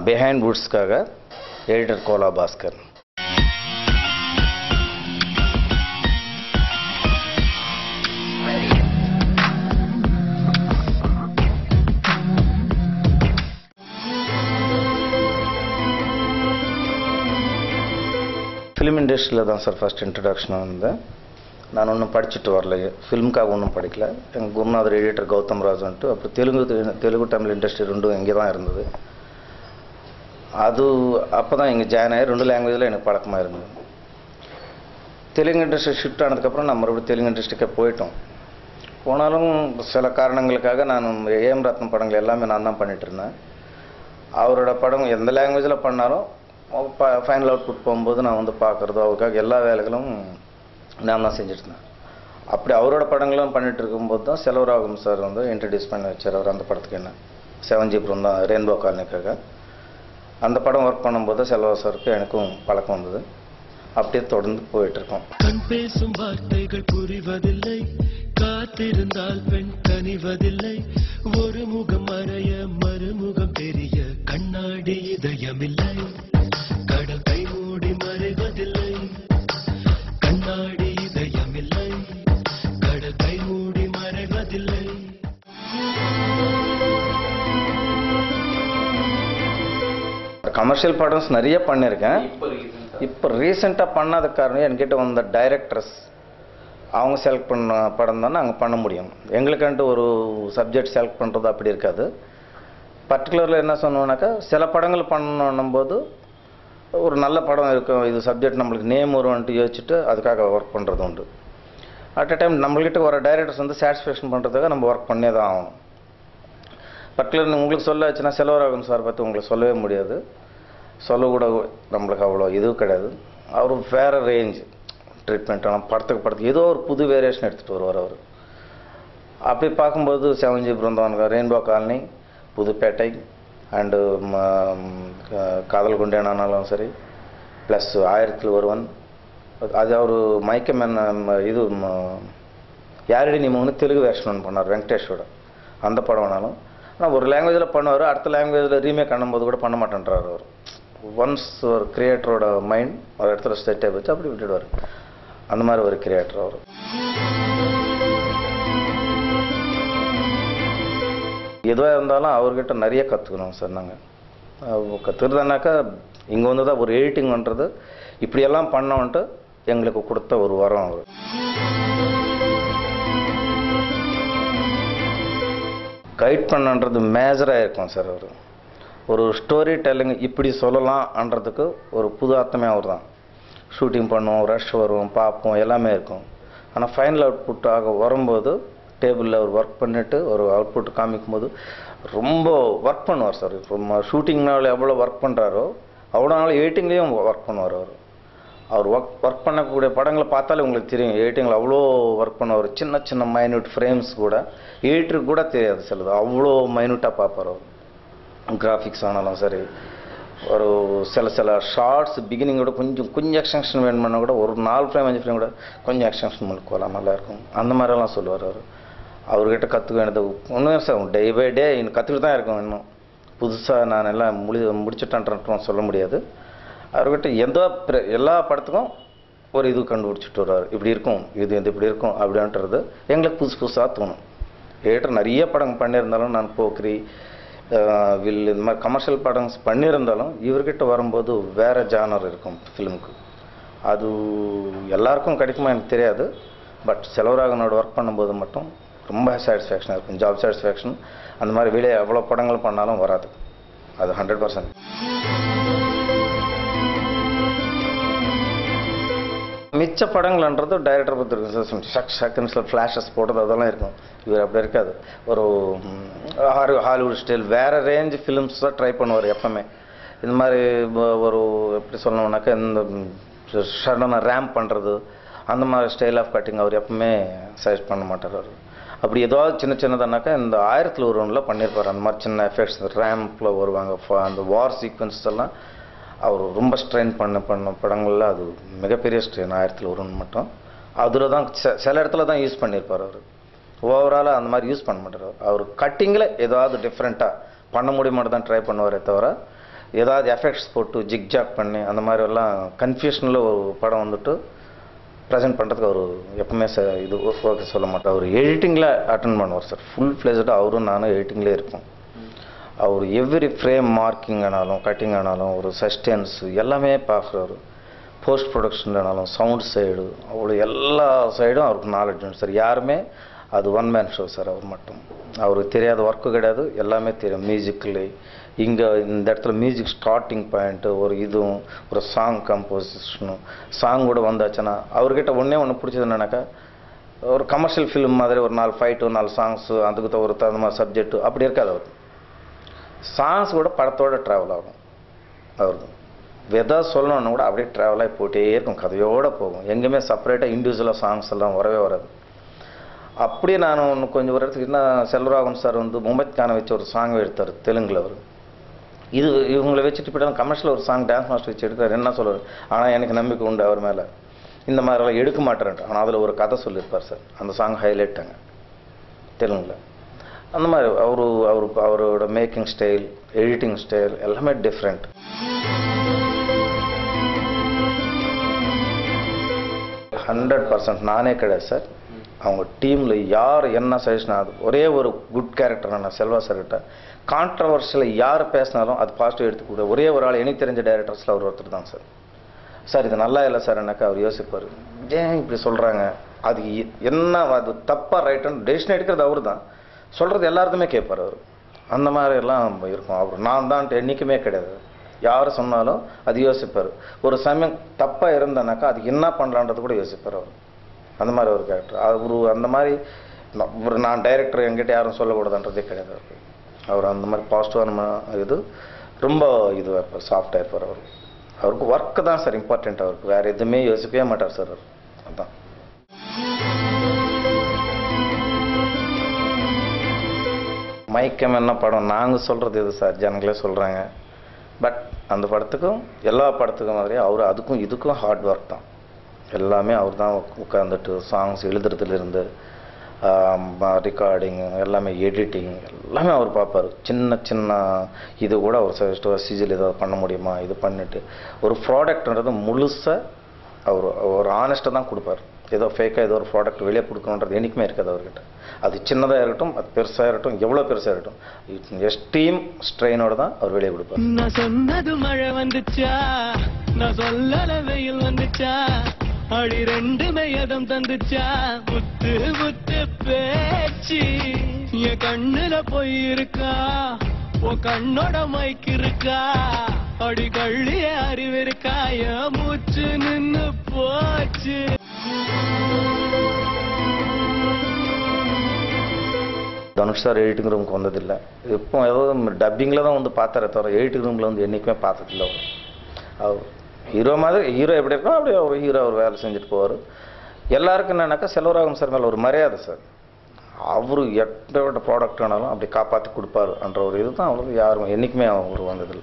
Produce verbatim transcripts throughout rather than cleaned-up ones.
Behind வுட்ஸ்க்காக editor Kola Bhaskar. Film இண்டஸ்ட்ரியில் தான் சார் ஃபஸ்ட் இன்ட்ரடக்ஷன் வந்தேன். நான் ஒன்றும் படிச்சுட்டு வரல, ஃபிலிமுக்காக ஒன்றும் படிக்கல. எங்கள் குருநாதர் எடிட்டர் கௌதம் ராஜன்ட்டு, அப்புறம் தெலுங்கு தெலுங்கு தமிழ் இண்டஸ்ட்ரி ரெண்டும் இங்கே தான் இருந்தது. அது அப்போ தான் இங்கே ஜாயின் ஆகி ரெண்டு லாங்குவேஜில் எனக்கு பழக்கமாக இருந்தது. தெலுங்கு இண்டஸ்ட்ரி ஷிஃப்ட் ஆனதுக்கப்புறம் நான் மறுபடியும் தெலுங்கு இண்டஸ்ட்ரிக்கே போயிட்டோம். போனாலும் சில காரணங்களுக்காக நான் ஏஎம் ரத்னம் படங்கள் எல்லாமே நான் தான் பண்ணிகிட்டு இருந்தேன். அவரோட படம் எந்த லாங்குவேஜில் பண்ணாலும் ப ஃபைனல் அவுட்புட் போகும்போது நான் வந்து பார்க்குறதோ அவருக்காக எல்லா வேலைகளும் நான் தான் செஞ்சுட்டு இருந்தேன். அப்படி அவரோட படங்களும் பண்ணிகிட்டு இருக்கும்போது தான் செல்வராகவன் சார் வந்து இன்ட்ரடியூஸ் பண்ணி வச்சார். அவர் அந்த படத்துக்கு என்ன செவன் ஜி பிருந்தா ரெயின்போ காலனிக்காக அந்த படம் ஒர்க் பண்ணும்போது செல்வா சாருக்கு எனக்கும் பழக்கம் வந்தது. அப்படியே தொடர்ந்து போயிட்டுருக்கோம். கண் பேசும் வார்த்தைகள் புரிவதில்லை, காத்திருந்தால் பெண் கனிவதில்லை, ஒரு முகம் மறைய மறுமுகம் தெரிய கண்ணாடி இதயமில்லை, கடல் கை மூடி மறைவதில்லை, கண்ணாடி இதயமில்லை, கடல் கை மூடி மறைவதில்லை. கமர்ஷியல் படம்ஸ் நிறைய பண்ணியிருக்கேன். இப்போ ரீசெண்டாக பண்ணாத காரணம் என்கிட்ட வந்த டைரக்டர்ஸ் அவங்க செலக்ட் பண்ண படம் தானே அங்கே பண்ண முடியும். எங்களுக்குன்ட்டு ஒரு சப்ஜெக்ட் செலக்ட் பண்ணுறது அப்படி இருக்காது. பர்டிகுலரில் என்ன சொன்னோன்னாக்கா சில படங்கள் பண்ணணும் போது ஒரு நல்ல படம் இருக்கும், இது சப்ஜெக்ட் நம்மளுக்கு நேம் வரும்ன்ட்டு யோசிச்சுட்டு அதுக்காக ஒர்க் பண்ணுறது உண்டு. அட் அ டைம் நம்மள்கிட்ட வர டைரக்டர்ஸ் வந்து சாட்டிஸ்ஃபேக்ஷன் பண்ணுறதுக்காக நம்ம ஒர்க் பண்ணே தான் ஆகணும். பர்டிகுலர் உங்களுக்கு சொல்ல வச்சுன்னா செல்வராகவன் சார் பற்றி உங்களுக்கு சொல்லவே முடியாது, சொல்லக்கூட நம்மளுக்கு அவ்வளோ இதுவும் கிடையாது. அவர் வேறு ரேஞ்ச் ட்ரீட்மெண்ட், ஆனால் படத்துக்கு படத்துக்கு ஏதோ ஒரு புது வேரியேஷன் எடுத்துகிட்டு வருவார் அவர். அப்படி பார்க்கும்போது seven G Brindavan rainbow colony, Pudhupettai and Kadhal குண்டேனானாலும் சரி, ப்ளஸ் ஆயிரத்தில் ஒருவன், அது அவர் மைக்கமேன் இது யாரடி நீமன்னு தெலுங்கு வேர்ஷன் ஒன்று பண்ணார் வெங்கடேஷோட, அந்த படம் வேணாலும். ஆனால் ஒரு லாங்குவேஜில் பண்ணுவார், அடுத்த லாங்குவேஜில் ரீமேக் பண்ணும்போது கூட பண்ண மாட்டேன்றார் அவர். ஒன்ஸ் ஒரு கிரியேட்டரோட மைண்ட் ஒரு இடத்துல செட்டே வச்சு அப்படி விட்டுடுவார். அந்த மாதிரி ஒரு கிரியேட்டர் அவர். எதுவாக இருந்தாலும் அவர்கிட்ட நிறைய கற்றுக்கணும் சார். நாங்கள் கற்றுக்கிறதுனாக்கா இங்கே வந்து தான் ஒரு எடிட்டிங் பண்ணுறது இப்படியெல்லாம் பண்ணோன்ட்டு எங்களுக்கு கொடுத்த ஒரு வரம் அவர். கைட் பண்ணன்றது மேஜராக இருக்கும் சார். அவர் ஒரு ஸ்டோரி டெல்லிங் இப்படி சொல்லலாம்ன்றதுக்கு ஒரு புது அர்த்தமே அவர் தான். ஷூட்டிங் பண்ணுவோம், ரஷ் வருவோம், பார்ப்போம், எல்லாமே இருக்கும். ஆனால் ஃபைனல் அவுட்புட் ஆக வரும்போது டேபிளில் அவர் ஒர்க் பண்ணிவிட்டு ஒரு அவுட்புட் காமிக்கும் போது ரொம்ப ஒர்க் பண்ணுவார் சார். ரொம்ப ஷூட்டிங்னால எவ்வளோ ஒர்க் பண்ணுறாரோ அவ்வளோ நாள் எடிட்டிங்லேயும் ஒர்க் பண்ணுவார் அவர். அவர் ஒர்க் ஒர்க் பண்ணக்கூடிய படங்களை பார்த்தாலே உங்களுக்கு தெரியும், எடிட்டிங்கில் அவ்வளோ ஒர்க் பண்ணுவார். சின்ன சின்ன மைன்யூட் ஃப்ரேம்ஸ் கூட எடிட்டருக்கு கூட தெரியாது சிலது, அவ்வளோ மைன்யூட்டாக பார்ப்பார் அவர். கிராஃபிக்ஸ் ஆனாலும் சரி, ஒரு சில சில ஷார்ட்ஸ் பிகினிங்கோட கொஞ்சம் கொஞ்சம் எக்ஸ்டென்ஷன் வேணும்னா கூட ஒரு நாலு ஃப்ரேம் அஞ்சு ஃப்ரேம் கூட கொஞ்சம் எக்ஸ்டென்ஷன் பண்ணிக்கலாம், நல்லாயிருக்கும். அந்த மாதிரிலாம் சொல்லுவார் அவர். அவர்கிட்ட கற்றுக்க வேண்டியது ஒன்றும் சார் டே பை டே இன்னும் கற்றுக்கிட்டு தான் இருக்கும். இன்னும் புதுசாக நான் எல்லாம் முடி முடிச்சுட்டேன்ட்டு சொல்ல முடியாது. அவர்கிட்ட எந்த எல்லா படத்துக்கும் ஒரு இது கண்டுபிடிச்சிட்டு வருவார். இப்படி இருக்கும், இது எந்த இப்படி இருக்கும் அப்படின்றது எங்களுக்கு புதுசு புதுசாக தோணும். ஏற்ற நிறைய படம் பண்ணியிருந்தாலும், நான் போக்ரி வில் இந்த மாதிரி கமர்ஷியல் படம்ஸ் பண்ணியிருந்தாலும் இவர்கிட்ட வரும்போது வேறு ஜானர் இருக்கும் ஃபிலிமுக்கு. அது எல்லாருக்கும் கிடைக்குமா எனக்கு தெரியாது. பட் செல்வராகவனோட ஒர்க் பண்ணும்போது மட்டும் ரொம்ப சாட்டிஸ்ஃபேக்ஷனாக இருக்கும், ஜாப் சாட்டிஸ்ஃபேக்ஷன். அந்த மாதிரி வெளியே எவ்வளோ படங்கள் பண்ணாலும் வராது, அது ஹண்ட்ரட் பர்சன்ட். மிச்ச படங்கள்ன்றது டைரக்டர் பற்றி இருக்கும். ஷக் செகண்ட்ஸில் ஃப்ளாஷஸ் போட்டது அதெல்லாம் இருக்கும். இவர் அப்படி இருக்காது. ஒரு ஹாலிவுட் ஸ்டைல் வேறு ரேஞ்ச் ஃபிலிம்ஸ் தான் ட்ரை பண்ணுவார் எப்போவுமே. இந்த மாதிரி ஒரு எப்படி சொல்லணும்னாக்கா இந்த சடனாக ரேம்ப் பண்ணுறது அந்த மாதிரி ஸ்டைல் ஆஃப் கட்டிங் அவர் எப்பவுமே சஜஸ்ட் பண்ண மாட்டார் அவர். அப்படி ஏதாவது சின்ன சின்னதானாக்கா இந்த ஆயிரத்தில் ஒருவனில் பண்ணியிருப்பார். அந்த மாதிரி சின்ன எஃபெக்ட்ஸ் ரேம்பில் வருவாங்க, அந்த வார் சீக்வன்ஸ் எல்லாம் அவர் ரொம்ப ஸ்ட்ரெயின் பண்ண பண்ண படங்களில் அது மிகப்பெரிய ஸ்ட்ரெயின். ஆயிரத்தில் ஒருவன் மட்டும் அதில் தான் சில இடத்துல தான் யூஸ் பண்ணியிருப்பார் அவர். ஓவராலாக அந்த மாதிரி யூஸ் பண்ண மாட்டார் அவர். கட்டிங்கில் ஏதாவது டிஃப்ரெண்ட்டாக பண்ண முடியுமாட்டு தான் ட்ரை பண்ணுவாரே தவிர ஏதாவது எஃபெக்ட்ஸ் போட்டு ஜிக்ஜாக் பண்ணி அந்த மாதிரி எல்லாம் கன்ஃபியூஷனில் ஒரு படம் வந்துட்டு ப்ரெசென்ட் பண்ணுறதுக்கு அவர் எப்பவுமே சார் இது ஓகே சொல்ல மாட்டார். அவர் எடிட்டிங்கில் அட்டன் பண்ணுவார் சார். ஃபுல் ஃப்ளெஜ்டாக அவரும் நானும் எடிட்டிங்லேயே இருப்போம். அவர் எவ்ரி ஃப்ரேம் மார்க்கிங் ஆனாலும் கட்டிங் ஆனாலும் ஒரு சஸ்டென்ஸ் எல்லாமே பார்க்குறாரு. போஸ்ட் ப்ரொடக்ஷன்லனாலும் சவுண்ட் சைடு அவ்வளோ எல்லா சைடும் அவருக்கு நாலேஜ் உண்டு சார். யாருமே அது ஒன் மேன் ஷோ சார். அவர் மட்டும் அவருக்கு தெரியாத ஒர்க்கு கிடையாது, எல்லாமே தெரியும். மியூசிக்கில் இங்கே இந்த இடத்துல மியூசிக் ஸ்டார்டிங் பாயிண்ட்டு ஒரு இதுவும் ஒரு சாங் கம்போசிஷனும் சாங் கூட வந்தாச்சுன்னா அவர்கிட்ட ஒன்றே ஒன்று பிடிச்சது என்னன்னாக்கா ஒரு கமர்ஷியல் ஃபிலிம் மாதிரி ஒரு நாலு ஃபைட்டு நாலு சாங்ஸு அதுக்கு ஒரு தகுந்த மாதிரி சப்ஜெக்ட்டு அப்படி இருக்காது. அவர் சாங்ஸ் கூட படத்தோடு ட்ராவல் ஆகும். அவருக்கு எதாவது சொல்லணுன்னு கூட அப்படியே ட்ராவலாகி போயிட்டே இருக்கும், கதையோடு போகும். எங்கேயுமே செப்பரேட்டாக இண்டிவிஜுவலாக சாங்ஸ் எல்லாம் வரவே வராது. அப்படியே நான் ஒன்று கொஞ்சம் ஒரு இடத்துக்கு என்ன செல்வராகவன் சார் வந்து மும்பத் கானை வச்சு ஒரு சாங் எடுத்தார் தெலுங்கில். அவர் இது இவங்களை வச்சுட்டு போய்ட்டு கமர்ஷியல் ஒரு சாங் டான்ஸ் மாஸ்டர் வச்சு எடுத்தார். என்ன சொல்லுவார், ஆனால் எனக்கு நம்பிக்கை உண்டு அவர் மேலே, இந்த மாதிரிலாம் எடுக்க மாட்டேன்ட்டு. ஆனால் அதில் ஒரு கதை சொல்லியிருப்பார் சார். அந்த சாங் ஹைலைட்டாங்க தெலுங்கில். அந்த மாதிரி அவரு அவரு அவரோட மேக்கிங் ஸ்டைல் எடிட்டிங் ஸ்டைல் எல்லாமே டிஃப்ரெண்ட். ஹண்ட்ரட் பர்சன்ட் நானே கிடையாது சார். அவங்க டீமில் யார் என்ன சஜஷன் ஆகுது, ஒரே ஒரு குட் கேரக்டர் நான் செல்வா சார்கிட்ட கான்ட்ரவர்ஷியில் யார் பேசினாலும் அது பாசிட்டிவ் எடுத்துக்கூட ஒரே ஒரு ஆள் எனக்கு தெரிஞ்ச டைரக்டர்ஸில் அவர் ஒருத்தர் தான் சார். சார் இது நல்லா இல்லை சார் எனக்கு அவர் யோசிப்பார், ஏன் இப்படி சொல்கிறாங்க, அது என்ன அது தப்பாக ரைட்டுன்னு டெசிஷன் எடுக்கிறது அவர் தான், சொல்கிறது எல்லாருக்குமே கேட்பார் அவர். அந்த மாதிரி எல்லாம் இருக்கும். அவர் நான் தான் என்றைக்குமே கிடையாது. யார் சொன்னாலும் அது யோசிப்பார். ஒரு சமயம் தப்பாக இருந்தனாக்கா அதுக்கு என்ன பண்ணலான்றது கூட யோசிப்பார் அவர். அந்த மாதிரி ஒரு கேரக்டர் அவரு. அந்த மாதிரி ஒரு நான் டைரக்டர் என்கிட்ட யாரும் சொல்லக்கூடாதுன்றதே கிடையாது அவருக்கு. அவர் அந்த மாதிரி பாசிட்டிவான இது ரொம்ப இதுவாக இருப்பார், சாஃப்டாக இருப்பார். அவர் அவருக்கு ஒர்க்கு தான் சார் இம்பார்ட்டண்ட். அவருக்கு வேறு எதுவுமே யோசிக்கவே மாட்டார் சார் அவர். அதுதான் மைக்கம் என்ன படம் நாங்கள் சொல்கிறது இது சார், ஜனங்களே சொல்கிறாங்க. பட் அந்த படத்துக்கும் எல்லா படத்துக்கும் மாதிரி அவர் அதுக்கும் இதுக்கும் ஹார்ட் ஒர்க் தான். எல்லாமே அவர் தான் உட்காந்துட்டு சாங்ஸ் எழுதுறதுலேருந்து ரெக்கார்டிங் எல்லாமே எடிட்டிங் எல்லாமே அவர் பார்ப்பார். சின்ன சின்ன இது கூட அவர் சஜஸ்ட் சிஜில் ஏதாவது பண்ண முடியுமா இது பண்ணிவிட்டு ஒரு ப்ராடக்ட்ன்றது முழுசாக அவர் ஒரு ஆனஸ்ட்டாக தான் கொடுப்பார். ஏதோ ஃபேக்காக ஏதோ ஒரு ப்ராடக்ட் வெளியே கொடுக்கணுன்றது என்றைக்குமே இருக்காது அவர்கிட்ட. அது சின்னதாக இருக்கட்டும், அது பெருசாக இருக்கட்டும், எவ்வளோ பெருசாக இருக்கட்டும், எஸ்டீம் ஸ்ட்ரெயினோட தான் அவர் வெளியே கொடுப்பார். நான் சொன்னது மழை வந்துச்சா, நான் சொல்லல வெயில் வந்துச்சா, அடி ரெண்டுமே எதம் தந்துச்சா, முத்து முத்து பேச்சு என் கண்ணுல போய் இருக்கா, உன் கண்ணோட மைக்கு இருக்கா, அடி கள்ளிய அறிவு இருக்கா, என் மூச்சு நின்னு போச்சு. தனுஷ் சார் எடிட்டிங் ரூமுக்கு வந்ததில்லை. இப்போ ஏதோ டப்பிங்கில் தான் வந்து பார்த்தாரே தவிர எடிட்டிங் ரூமில் வந்து என்றைக்குமே பார்த்ததில்லை. அவர் அவர் ஹீரோ மாதிரி ஹீரோ எப்படி இருக்கோ அப்படியே அவர் ஹீரோ அவர் வேலை செஞ்சுட்டு போவார். எல்லாருக்கும் என்னன்னாக்கா செல்வராகவன் சார் மேலே ஒரு மரியாதை சார். அவர் எட்ட ப்ராடக்ட் ஆனாலும் அப்படி காப்பாற்றி கொடுப்பாரு என்ற ஒரு இது தான் அவருக்கு யாரும் என்றைக்குமே அவர் வந்ததில்லை.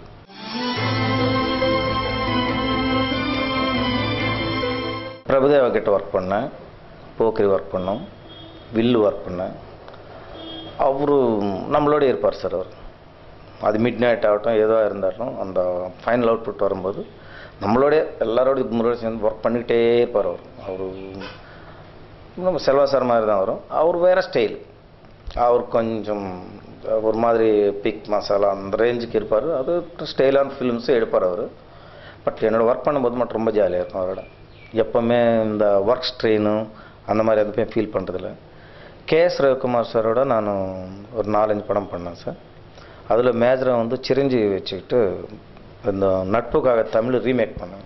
பிரபுதேவா கிட்ட ஒர்க் பண்ணேன், போக்கிரி ஒர்க் பண்ணோம், வில்லு ஒர்க் பண்ணேன். அவரு நம்மளோட இருப்பார் சார். அவர் அது மிட் நைட் ஆகட்டும் ஏதோ இருந்தாலும் அந்த ஃபைனல் அவுட்புட் வரும்போது நம்மளோடைய எல்லாரோட முன்னாடி சேர்ந்து ஒர்க் பண்ணிக்கிட்டே இருப்பார். அவர் அவர் நம்ம செல்வா சார் மாதிரி தான் வரும். அவர் வேறு ஸ்டைல். அவர் கொஞ்சம் ஒரு மாதிரி பிக் மசாலா அந்த ரேஞ்சுக்கு இருப்பார். அது ஸ்டைலான ஃபிலிம்ஸும் எடுப்பார் அவர். பட் என்னோடய ஒர்க் பண்ணும்போது மட்டும் ரொம்ப ஜாலியாக இருக்கும் அவரோட. எப்போவுமே இந்த ஒர்க் ஸ்ட்ரெயினும் அந்த மாதிரி எதுவுமே ஃபீல் பண்ணுறதில்ல. கே எஸ் ரவிக்குமார் சாரோட நான் ஒரு நாலஞ்சு படம் பண்ணேன் சார். அதில் மேஜராக வந்து சிரஞ்சீவி வச்சுக்கிட்டு இந்த நட்புக்காக தமிழ் ரீமேக் பண்ணேன்.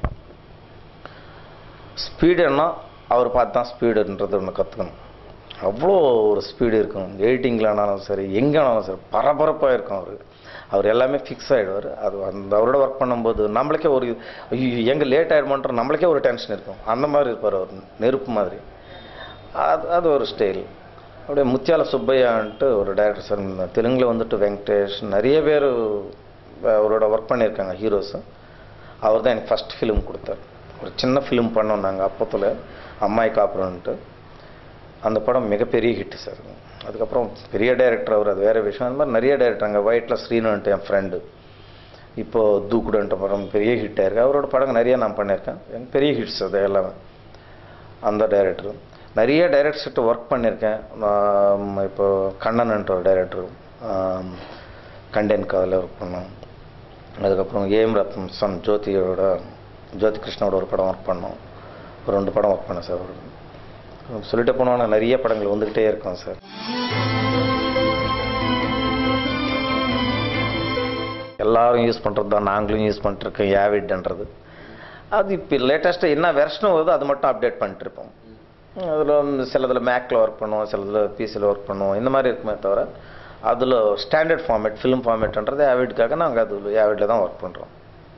ஸ்பீடுன்னா அவர் பார்த்து தான் ஸ்பீடுன்றது ஒன்று கற்றுக்கணும். அவ்வளோ ஒரு ஸ்பீடு இருக்கும். எடிட்டிங்கில்னாலும் சரி எங்கேனாலும் சரி பரபரப்பாக இருக்கும். அவர் அவர் எல்லாமே ஃபிக்ஸ் ஆகிடுவார். அது அந்த அவரோட ஒர்க் பண்ணும்போது நம்மளுக்கே ஒரு எங்கே லேட் ஆகிடுமோன்ற நம்மளுக்கே ஒரு டென்ஷன் இருக்கும். அந்த மாதிரி இருப்பார் அவர், நெருப்பு மாதிரி. அது அது ஒரு ஸ்டைல். அப்படியே முத்தியால சுப்பையான்ட்டு ஒரு டைரக்டர் சார் தெலுங்கில் வந்துட்டு வெங்கடேஷ் நிறைய பேர் அவரோட ஒர்க் பண்ணியிருக்காங்க ஹீரோஸு. அவர் தான் எனக்கு ஃபஸ்ட் ஃபிலிம் கொடுத்தார். ஒரு சின்ன ஃபிலிம் பண்ணோம் நாங்கள் அப்பத்தில், அம்மாய் காப்புறன்ட்டு. அந்த படம் மிகப்பெரிய ஹிட்டு சார். அதுக்கப்புறம் பெரிய டைரக்டர் அவர், அது வேறு விஷயம். அந்த மாதிரி நிறைய டைரக்டர் அங்கே ஒயிட்டில் ஸ்ரீனுன்ட்டு என் ஃப்ரெண்டு இப்போது தூக்குடுன்ற படம் பெரிய ஹிட் ஆயிருக்கு. அவரோட படங்கள் நிறைய நான் பண்ணியிருக்கேன். எனக்கு பெரிய ஹிட்ஸ் அது எல்லாமே. அந்த டைரக்டர் நிறைய டைரக்டர்கிட்ட ஒர்க் பண்ணியிருக்கேன். இப்போது கண்ணன்ன்ற ஒரு டைரக்டர் கண்டென்ட் காதில் ஒர்க் பண்ணோம். அதுக்கப்புறம் ஏஎம் ரத்னம் சன் ஜோதியோட ஜோதி கிருஷ்ணோட ஒரு படம் ஒர்க் பண்ணோம். ஒரு ரெண்டு படம் ஒர்க் பண்ணேன் சார். சொல்லிட்டு போனோன்னா நிறைய படங்கள் வந்துக்கிட்டே இருக்கும் சார். எல்லாரும் யூஸ் பண்ணுறது தான், நாங்களும் யூஸ் பண்ணிட்டுருக்கோம் ஆவிட்ன்றது. அது இப்போ லேட்டஸ்ட்டாக என்ன வெர்ஷனும் வருதோ அது மட்டும் அப்டேட் பண்ணிட்டுருப்போம். அதில் சிலதில் மேக்கில் ஒர்க் பண்ணுவோம், சிலதில் பிசியில் ஒர்க் பண்ணுவோம், இந்த மாதிரி இருக்குமே தவிர அதில் ஸ்டாண்டர்ட் ஃபார்மேட் ஃபிலிம் ஃபார்மேட்ன்றது ஆவிட்காக நாங்கள் அது ஆவிட்டில் தான் ஒர்க் பண்ணுறோம்.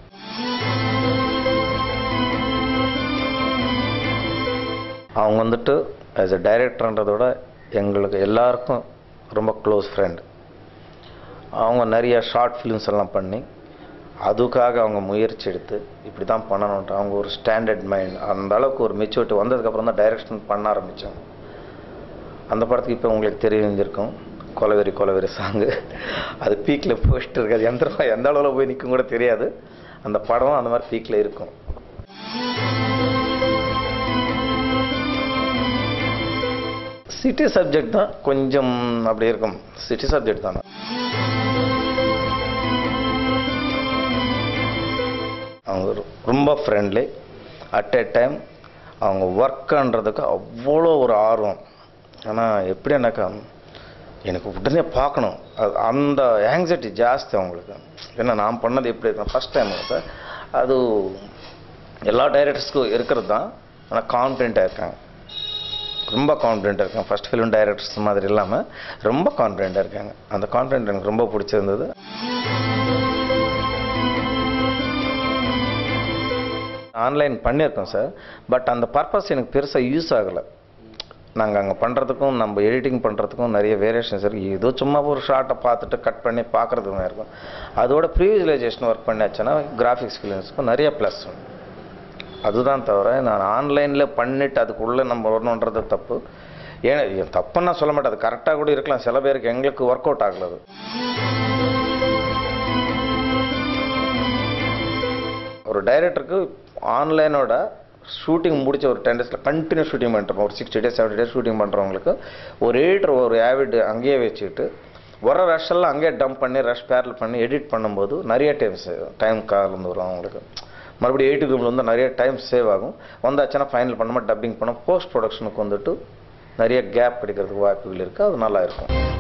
அவங்க வந்துட்டு ஆஸ் எ டைரக்டர்ன்றதை விட எங்களுக்கு எல்லாருக்கும் ரொம்ப க்ளோஸ் ஃப்ரெண்ட். அவங்க நிறைய ஷார்ட் ஃபிலிம்ஸ் எல்லாம் பண்ணி அதுக்காக அவங்க முயற்சி எடுத்து இப்படி தான் பண்ணணுன்ட்டு அவங்க ஒரு ஸ்டாண்டர்ட் மைண்ட், அந்த அளவுக்கு ஒரு மெச்சூரிட்டி வந்ததுக்கப்புறம் தான் டைரக்ஷன் பண்ண ஆரம்பித்தாங்க. அந்த படத்துக்கு இப்போ உங்களுக்கு தெரிஞ்சிருக்கும் கொலவெறி கொலவெறி சாங்கு. அது பீக்கில் போயிட்டு இருக்காது, எந்த எந்த அளவில் போய் நிற்கும் கூட தெரியாது. அந்த படம் அந்த மாதிரி பீக்கில் இருக்கும். சிட்டி சப்ஜெக்ட் தான் கொஞ்சம் அப்படி இருக்கும். சிட்டி சப்ஜெக்ட் தானே. அவங்க ரொம்ப ஃப்ரெண்ட்லி. அட் எ டைம் அவங்க ஒர்க்குன்றதுக்கு அவ்வளோ ஒரு ஆர்வம். ஆனால் எப்படி எனக்கா எனக்கு உடனே பார்க்கணும், அது அந்த ஆங்ஸைட்டி ஜாஸ்தி அவங்களுக்கு. ஏன்னா நான் பண்ணது எப்படி இருக்கேன் ஃபஸ்ட் டைம் சார். அது எல்லா டைரக்டர்ஸ்க்கும் இருக்கிறது தான். ஆனால் கான்ஃபிடென்ட்டாக இருக்காங்க, ரொம்ப கான்ஃபிடென்ட்டாக இருக்காங்க. ஃபஸ்ட் ஃபிலிம் டைரக்டர்ஸ் மாதிரி இல்லாமல் ரொம்ப கான்ஃபிடென்ட்டாக இருக்காங்க. அந்த கான்ஃபிடென்ட் எனக்கு ரொம்ப பிடிச்சிருந்தது. ஆன்லைன் பண்ணியிருக்கோம் சார். பட் அந்த பர்பஸ் எனக்கு பெருசாக யூஸ் ஆகலை. நாங்கள் அங்கே பண்ணுறதுக்கும் நம்ம எடிட்டிங் பண்ணுறதுக்கும் நிறைய வேரியேஷன்ஸ் இருக்குது. ஏதோ சும்மா ஒரு ஷார்ட்டை பார்த்துட்டு கட் பண்ணி பார்க்குறதுக்கு இருக்கும். அதோட ப்ரீவிஜுவலைசேஷன் ஒர்க் பண்ணியாச்சுன்னா கிராஃபிக்ஸ் ஃபிலிம்ஸ்க்கும் நிறைய ப்ளஸ். அதுதான் தவிர நான் ஆன்லைனில் பண்ணிவிட்டு அதுக்குள்ளே நம்ம வரணுன்றது தப்பு. ஏன்னா தப்புன்னு நான் சொல்ல மாட்டேன், அது கரெக்டாக கூட இருக்கலாம். சில பேருக்கு எங்களுக்கு ஒர்க் அவுட் ஆகலை. அது ஒரு டைரக்டருக்கு ஆன்லைனோட ஷூட்டிங் முடிச்ச ஒரு டென் டேஸில் கண்டினியூ ஷூட்டிங் பண்ணிட்டோம். ஒரு sixty days seventy days shooting பண்ணுறவங்களுக்கு ஒரு எடிட்டர் ஒரு ஆவிட் அங்கேயே வச்சுக்கிட்டு வர ரஷ் எல்லாம் அங்கேயே டம்ப் பண்ணி ரஷ் பேரில் பண்ணி எடிட் பண்ணும்போது நிறைய டைம் சேவ் டைம் கார்லேருந்து வரும் அவங்களுக்கு. மறுபடியும் எயிட்டி ரூமில் வந்து நிறைய டைம் சேவ் ஆகும். வந்தாச்சுன்னா ஃபைனல் பண்ணாமல் டப்பிங் பண்ணோம். போஸ்ட் ப்ரொடக்ஷனுக்கு வந்துட்டு நிறைய கேப் கிடைக்கிறதுக்கு வாய்ப்புகள் இருக்குது. அது நல்லா இருக்கும்.